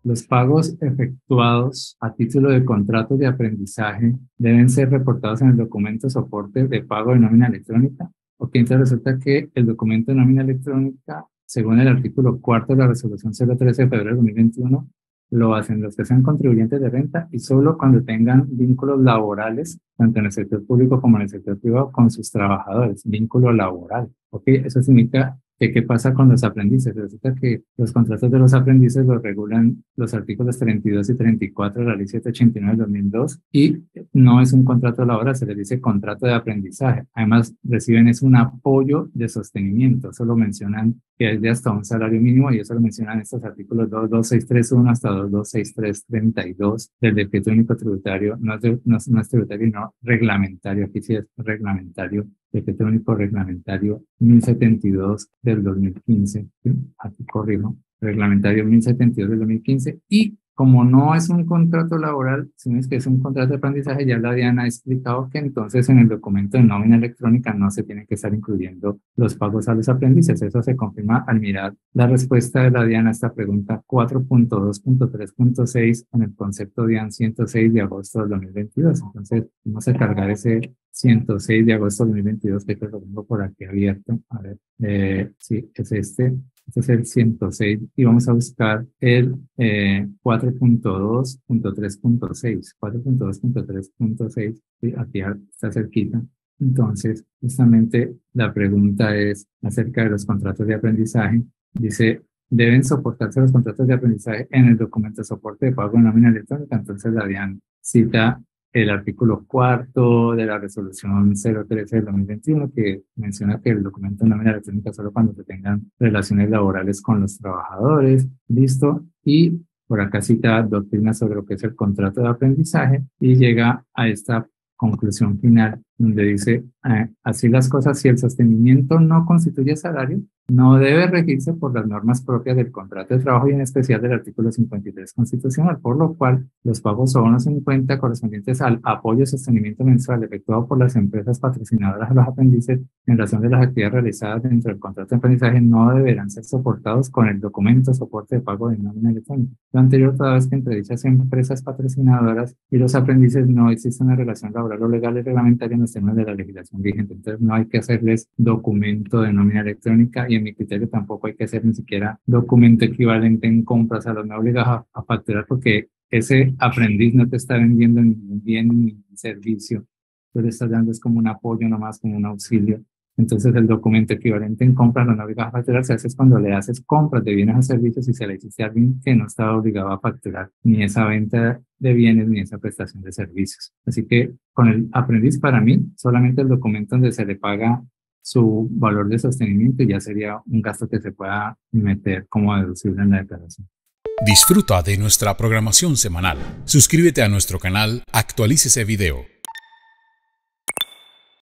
Los pagos efectuados a título de contratos de aprendizaje deben ser reportados en el documento soporte de pago de nómina electrónica. Ok, entonces resulta que el documento de nómina electrónica, según el artículo 4 de la resolución 013 de febrero de 2021, lo hacen los que sean contribuyentes de renta y solo cuando tengan vínculos laborales, tanto en el sector público como en el sector privado, con sus trabajadores, vínculo laboral. ¿Ok? Eso significa que qué pasa con los aprendices. Resulta que los contratos de los aprendices los regulan los artículos 32 y 34 de la Ley 789 del 2002 y no es un contrato laboral, se les dice contrato de aprendizaje. Además, reciben es un apoyo de sostenimiento. Eso lo mencionan que es de hasta un salario mínimo y eso lo mencionan estos artículos 22631 hasta 22332 del decreto único tributario, no es tributario, no reglamentario, aquí sí es reglamentario, decreto único reglamentario 1072 del 2015, ¿sí? Aquí corrijo, reglamentario 1072 del 2015 y como no es un contrato laboral, sino es que es un contrato de aprendizaje, ya la DIAN ha explicado que entonces en el documento de nómina electrónica no se tiene que estar incluyendo los pagos a los aprendices. Eso se confirma al mirar la respuesta de la DIAN a esta pregunta 4.2.3.6 en el concepto DIAN 106 de agosto del 2022. Entonces, vamos a cargar ese 106 de agosto del 2022, que lo tengo por aquí abierto. A ver, sí, es este. Este es el 106 y vamos a buscar el 4.2.3.6. 4.2.3.6, ¿sí? Aquí está cerquita. Entonces, justamente la pregunta es acerca de los contratos de aprendizaje. Dice, deben soportarse los contratos de aprendizaje en el documento de soporte de pago de nómina electrónica. Entonces, la DIAN cita el artículo 4 de la resolución 013 del 2021 que menciona que el documento de nómina electrónica solo cuando se tengan relaciones laborales con los trabajadores, listo, y por acá cita doctrina sobre lo que es el contrato de aprendizaje y llega a esta conclusión final donde dice, así las cosas, si el sostenimiento no constituye salario, no debe regirse por las normas propias del contrato de trabajo y en especial del artículo 53 constitucional, por lo cual los pagos o bonos en cuenta correspondientes al apoyo y sostenimiento mensual efectuado por las empresas patrocinadoras a los aprendices en razón de las actividades realizadas dentro del contrato de aprendizaje no deberán ser soportados con el documento soporte de pago de nómina electrónica. Lo anterior, toda vez que entre dichas empresas patrocinadoras y los aprendices no existe una relación laboral o legal y reglamentaria en los temas de la legislación vigente. Entonces no hay que hacerles documento de nómina electrónica y en mi criterio tampoco hay que hacer ni siquiera documento equivalente en compras. A los no obligas a facturar porque ese aprendiz no te está vendiendo ningún bien ni ningún servicio. Tú le estás dando es como un apoyo nomás, como un auxilio. Entonces el documento equivalente en compras no obligas a facturar, se hace cuando le haces compras de bienes o servicios y se le hiciste a alguien que no estaba obligado a facturar ni esa venta de bienes ni esa prestación de servicios. Así que con el aprendiz para mí solamente el documento donde se le paga su valor de sostenimiento ya sería un gasto que se pueda meter como deducible en la declaración. Disfruta de nuestra programación semanal. Suscríbete a nuestro canal, actualícese video.